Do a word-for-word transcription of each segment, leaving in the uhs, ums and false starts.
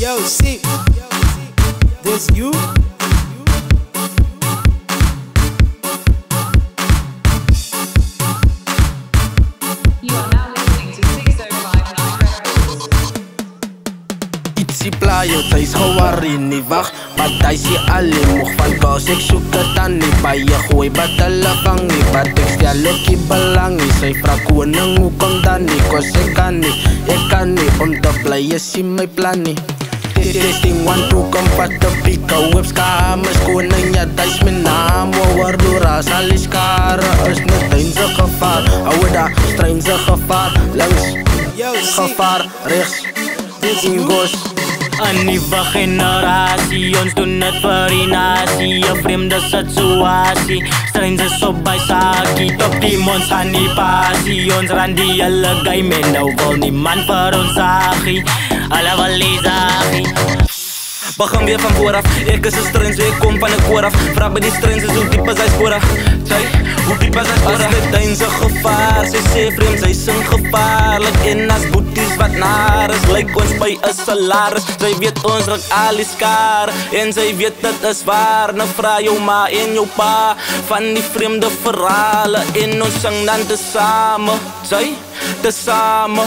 Yo, see, this you? You are now listening to six oh five nine Records. Itzy playo, sy is gewaarie nie wag. Patay si Ali, moeg van kous, ek soek het aan nie. Baie gooi, bat hulle vang nie. Bat ek stel ook die belang nie. Sy vraag koning, hoe kom dan nie? Kos ek kan nie, ek kan nie. Om te bly, jy sien my plan nie. Testing one two kom pat te pika. Webs kamers, koning, ja, dis my naam. Waar loeras, al die skare is net in sy gevaar. Ouwe daar, strein sy gevaar. Links, gevaar, rechts, ingos. Een nieuwe generatie, ons doen het vir die nasie. Een vreemde situasie, streins is op by sakie. Top team, ons gaan die passie. Ons ran die hele game en nou wil niemand vir ons sagie. Alle wil die sagie. Begin weer van vooraf, ek is een streins, ek kom van die koor af. Vraag by die streins is hoe diep is hy spoor af. Sy, hoe diep is hy spoor af. As dit in sy gevaar, sy sê vreemd, sy sing gevaarlik. En as boeties wat naar is, lyk ons by een salaris. Sy weet ons rik al die skaar, en sy weet dit is waar. Nou vraag jou ma en jou pa, van die vreemde verhale. En ons sing dan te same, sy, te same,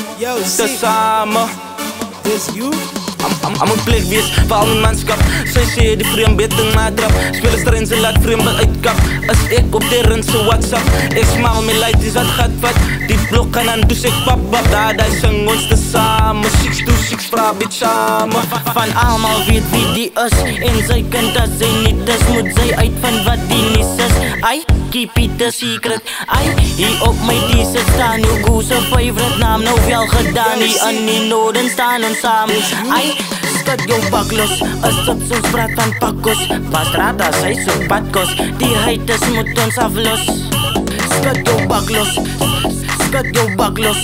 te same. This you? I'm, I'm, I'm een plek wees vir al my manskap. Sy sê die vreemd beting my trap. Speel is trein, sy laat vreemde uitkap. Is ek op die rins so WhatsApp. Ek smaal my light, is wat gat vat. Die blok en dan does ek pap pap. Daar die sing ons te same. six to six vraag met same. Van almal weet wie die is. En sy kind as sy niet is, moet sy uit van wat die nies is. Ai, keep it a secret. Ai, hier op my t-shirt staan jou goose favorite naam. Nou wel gedaan, hier in die noorden staan ons saam. Ai, skud jou bak los, is tot soos praat van pakkos. Pastrata, sy soek padkos, die haters moet ons aflos. Skud jou bak los, skud jou bak los.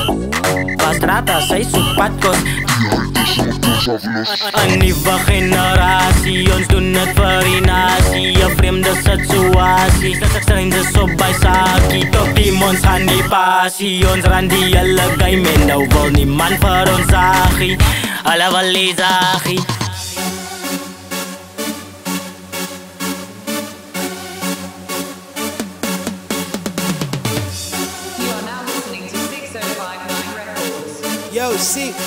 Pastrata, sy soek padkos, een nieuwe generatie, ons doen het vir die nasie. Een vreemde situasie, streins is op by sakie. Top team, ons gaan die passie. Ons ran die hele game en nou wil niemand vir ons sagie. Alle wil die sagie. You are now listening to six oh five nine Records. Yo, see.